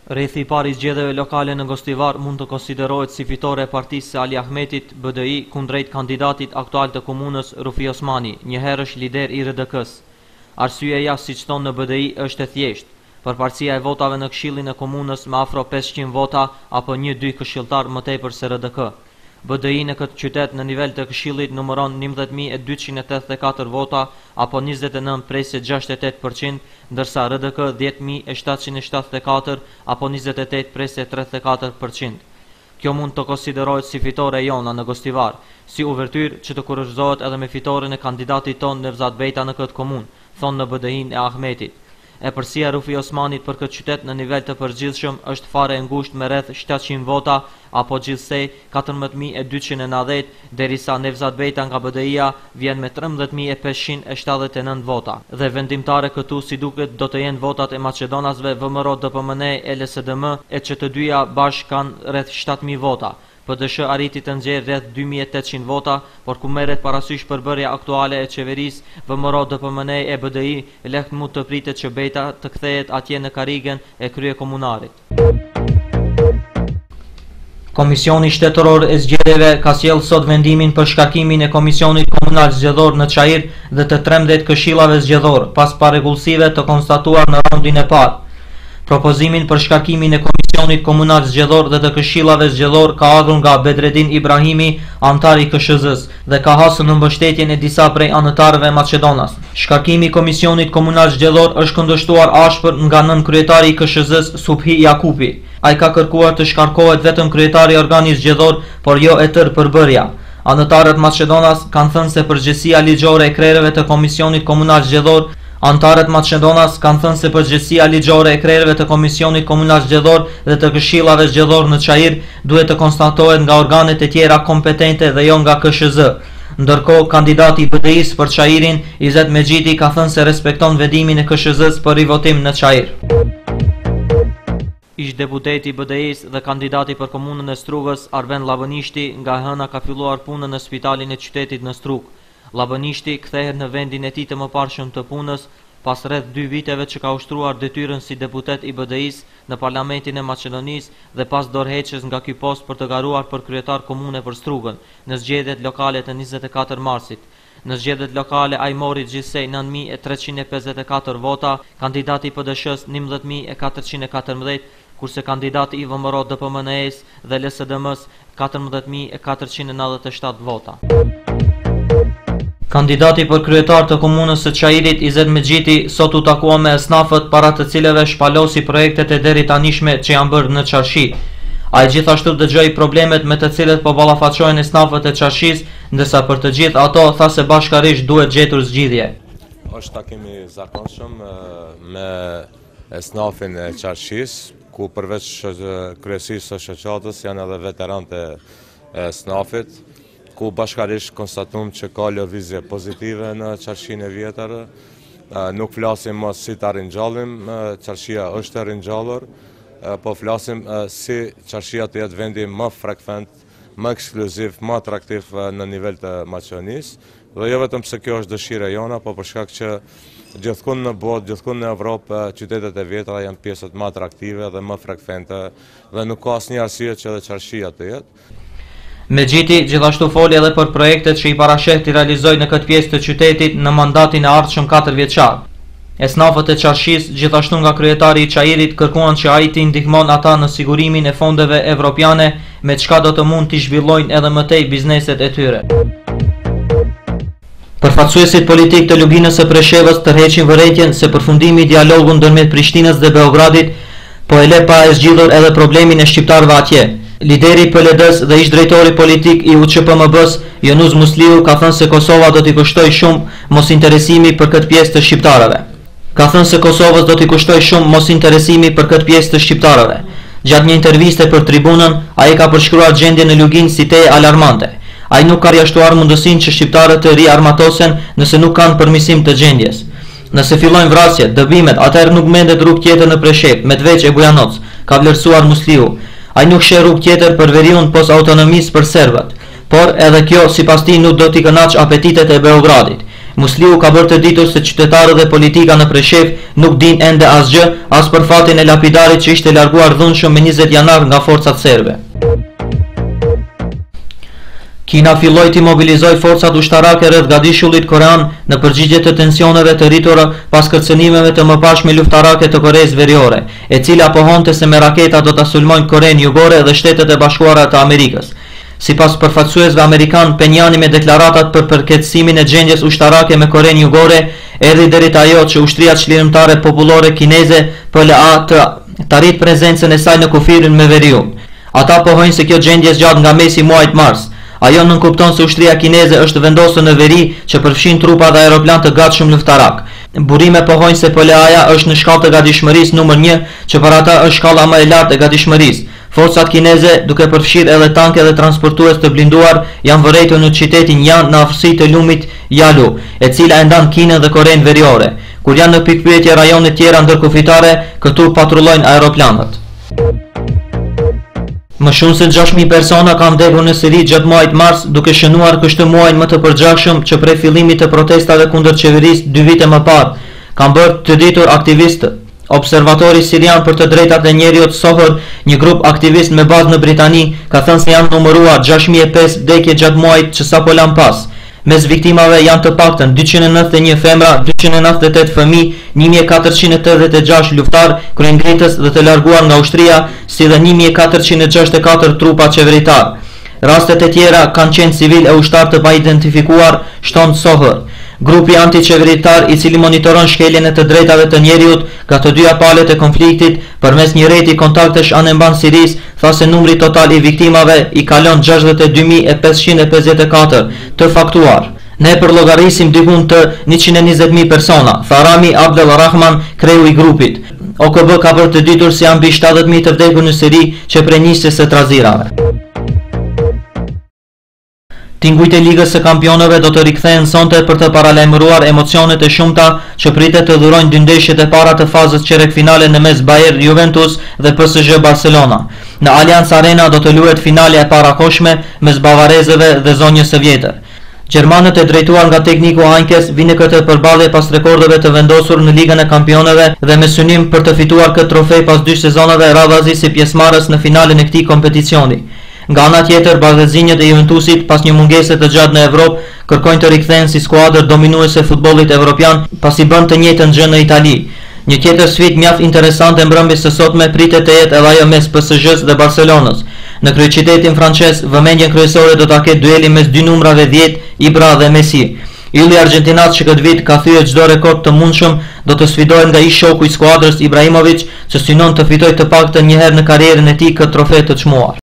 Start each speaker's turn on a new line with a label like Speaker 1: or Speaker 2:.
Speaker 1: Rrethi i parë i zgjedhjeve lokale në Gostivar mund të konsiderohet si fitore e partisë së Ali Ahmetit, BDI, kundrejt kandidatit aktual të komunës Rufi Osmani, njëherësh lider i RDK-s. Arsyeja, siç thonë në BDI, është e thjeshtë. Përparësia e votave në Këshillin e komunës me afro 500 vota apo 1-2 këshilltar më tepër se RDK. BDI në këtë qytet në nivel të këshillit numëron 11.284 vota apo 29.68%, ndërsa RDK 10.774 apo 28.34%. Kjo mund të konsiderohet si fitore e jona në Gostivar, si uvertyr që të kurorëzohet edhe me fitoren e kandidatit ton Nevzat Bejta në këtë komunë, thonë në BDI-n e Ahmetit. E përsia Rufi Osmanit për këtë qytet në nivel të përgjithshëm është fare e ngushtë me rreth 700 vota apo gjithsej 14.290, derisa Nevzat Bejta nga BDI-a vjen me 13.579 vota. Dhe vendimtare këtu si duket do të jenë votat e Maqedonasve VMRO DPMN e LSDM, e që të dyja bashkë kanë rreth 7.000 vota. PDSH arriti të nxjerrë rreth 2.800 vota, por ku merret parasysh përbërja aktuale e qeverisë, VMRO DPMN e BDI, lehtë mund të pritet që Bejta të kthehet atje në karrigen e kryekomunarit. Komisioni shtetëror e zgjedhjeve ka sjellë sot vendimin për shkarkimin e Komisionit Komunal Zgjedhor në Çajir dhe të 13 këshillave zgjedhor, pas parregullsive të konstatuar në raundin e parë. Propozimin për shkarkimin e Komisionit Komunal Zgjedhor dhe të këshillave zgjedhor ka ardhur nga Bedredin Ibrahimi, antar i KSZ-s, dhe ka hasur në mbështetjen e disa prej anëtarëve Maqedonas. Shkarkimi i Komisionit Komunal Zgjedhor është kundërshtuar ashpër nga nën kryetari i KSZ-s Subhi Jakupi. Ai ka kërkuar të shkarkohet vetëm kryetari i organit zgjedhor, por jo e tërë përbërja. Anëtarët Maqedonas kanë thënë se përgjegjësia ligjore e krerëve të Komisionit Komunal Zgjedhor Antarët Maqedonas kanë thënë se përgjegjësia ligjore e krerëve të Komisionit Komunal Zgjedhor dhe të këshillave zgjedhor në Çajir duhet të konstatohet nga organet e tjera kompetente dhe jo nga KSZ. Ndërkohë, kandidati i BDI-s për Çajirin, Izet Mexhiti, ka thënë se respekton vendimin e KSZ-s për rivotim në Çajir. Ish deputeti i BDI-s dhe kandidati për komunën e Strugës, Arben Llabënishti, nga hëna ka filluar punën në spitalit e qytetit në Strugë. Llabënishti kthehet në vendin e tij të mëparshëm të punës pas rreth 2 viteve që ka ushtruar detyrën si deputet i BDI-s në Parlamentin e Maqedonisë dhe pas dorëheqjes nga ky post për të garuar për kryetar komune për Strugën në zgjedhjet lokale të 24 marsit. Në zgjedhjet lokale ai mori gjithsej 9.354 vota, kandidati i PDSH-s 11.414, kurse kandidati i VMRO DPMN-s dhe LSDM-s 14.497 vota. Kandidati për kryetar të komunës së Çajirit, Izet Mexhiti, sot u takua me esnafët para të cilëve shpalosi projektet e deri tanishme që janë bërë në Çarshi. Ai gjithashtu dëgjoi problemet me të cilët po ballafaqohen esnafët e Çarshis, ndërsa për të gjithë ato tha se bashkërisht duhet gjetur zgjidhje.
Speaker 2: Është takimi i zakonshëm me esnafin e Çarshis, ku përveç kryesisë së shoqatës janë edhe veteranët e esnafit, ku bashkarisht konstatum që ka lëvizje pozitive në Çarshinë e vjetër. Nuk flasim mos si ta rinjallin, Çarshia është e rinjallur, po flasim si Çarshia të jetë vendi më frekvent, më ekskluziv, më atraktiv në nivel të Maqedonisë. Dhe jo vetëm se kjo është dëshira jona, po për shkak që gjithkund në botë, gjithkund në Evropë, qytetet e vjetra janë pjesët më atraktive dhe më frekvente dhe nuk ka asnjë arsye që edhe Çarshia të jetë.
Speaker 1: Mexhiti gjithashtu foli edhe për projektet që i parasheh të realizojë në këtë pjesë të qytetit në mandatin e ardhshëm 4 vjeçar. Esnafët e Çarshis, gjithashtu nga kryetari i Çajirit, kërkuan që ai të ndihmon ata në sigurimin e fondeve evropiane, me çka do të mund të zhvillojnë edhe më tej bizneset e tyre. Përfaqësuesit politik të Lubinës së Preshevës tërheqin vërejtjen se përfundimi i dialogut ndërmjet Prishtinës dhe Beogradit po e le pa e zgjidhur edhe problemin e shqiptarëve atje. Lideri i PLD-s dhe ish drejtori politik i UÇPMB-s, Jonuz Musliu, ka thënë se Kosova do t'i kushtojë shumë mosinteresimi për këtë pjesë të shqiptarëve. Gjatë një interviste për Tribunën, ai ka përshkruar gjendjen në Lugin si te alarmante. Ai nuk ka rjashtuar mundësinë që shqiptarët të riarmatosen nëse nuk kanë përmirësim të gjendjes. Nëse fillojnë vrasjet, dëbimet, atëherë nuk mendet rrugë tjetër në Preshevë, Medveç e Bujanoc, ka vlerësuar Musliu. Ai nuk sheh rrugë tjetër për veriun pos autonomisë për serbët, por edhe kjo sipas tij nuk do t'i kënaq apetitet e Beogradit. Musliu ka bërë të ditur se qytetarët dhe politika në Preshevë nuk din ende asgjë, as për fatin e lapidarit që ishte larguar dhunshëm me 20 janar nga forcat serbe. Kina filloi të mobilizoj forcat ushtarake rreth gadishullit korean në përgjigje të tensioneve të rritura pas kërcënimeve të mëparshme luftarake të Koreas Veriore, e cila pohonte se me raketa do ta sulmojnë Korenë Jugore dhe Shtetet e Bashkuara të Amerikës. Sipas përfaqësuesve amerikan, Penjani me deklaratat për përkeçësimin e gjendjes ushtarake me Korenë Jugore erdhi deri te ajo që ushtria çlirimtare popullore kineze PLA të arrit prezencën e saj në kufirin me Veriun. Ata pohojnë se kjo gjendje zgjat nga mesi muajit mars. Ajo nënkupton se ushtria kineze është vendosur në veri që përfshin trupa dhe aeroplan të gatshëm luftarak. Burime pohojnë se PLA-ja është në shkallë të gatishmërisë numër 1, që për ata është shkalla më e lartë e gatishmërisë. Forcat kineze, duke përfshirë edhe tanke dhe transportues të blinduar, janë vërejtur në qytetin Yan në afërsi të lumit Yalu, e cila e ndan Kinën dhe Korenë Veriore. Kur janë në pikpyetje rajone tjera ndërkufitare, këtu patrullojnë aeroplanët. Më shumë se 6.000 persona kanë vdekur në Siri gjatë muajit mars, duke shënuar këtë muaj më të përgjithshëm që prej fillimit të protestave kundër qeverisë 2 vite më parë, kanë bërë të ditur aktivistë. Observatori sirian për të drejtat e njerëzit Sohor, një grup aktivist me bazë në Britani, ka thënë se janë numëruar 6.500 vdekje gjatë muajit që sapo lan pas. Mes viktimave janë të paktën 291 femra, 298 fëmijë, 1486 luftar, kryengritës dhe të larguar nga ushtria, si dhe 1464 trupa qeveritar. Rastet e tjera kanë qenë civil e ushtar të paidentifikuar, shton Sohor. Grupi antiqeveritar i cili monitoron shkeljen e të drejtave të njerëzit nga të dyja palët e konfliktit përmes një rrjeti kontaktesh anë mban Siris, tha se numri total i viktimave i kalon 62.554 të faktuar. Ne përllogarisim diku të 120.000 persona, tha Rami Abdel Rahman, kreu i grupit. OKB ka bërë të ditur se janë mbi 70.000 të vdekur në Siri që prej nisjes së trazirave. Tingujt e Ligës së Kampionëve do të rikthehen sonte për të paralajmëruar emocionet e shumta që pritet të dhurojnë dy ndeshjet e para të fazës çerek-finale në mes Bayern Juventus dhe PSG Barcelona. Në Allianz Arena do të luhet finalja e parakohshme mes bavarezëve dhe zonjës së vjetër. Gjermanët e drejtuar nga tekniku Heinkes vinë këtë përballje pas rekordeve të vendosur në Ligën e Kampionëve dhe me synim për të fituar këtë trofej pas 2 sezonave radhazi si pjesëmarrës në finalen e këtij kompeticioni. Nga ana tjetër, bardhëzinjët e Juventusit pas një mungese të gjatë në Evropë kërkojnë të rikthehen si skuadër dominuese e futbollit evropian pasi bën të njëjtën gjë në Itali. Një tjetër sfidë mjaft interesante mbrëmjes së sotme pritet të jetë edhe ajo mes PSG-s dhe Barcelonës. Në kryeqytetin francez, vëmendjen kryesore do ta ketë dueli mes dy numrave 10, Ibra dhe Messi. Ylli argjentinat që këtë vit ka thyer çdo rekord të mundshëm do të sfidohet nga ish shoku i skuadrës Ibrahimovic, që synon të fitojë të paktën një herë në karrierën e tij këtë trofe të çmuar.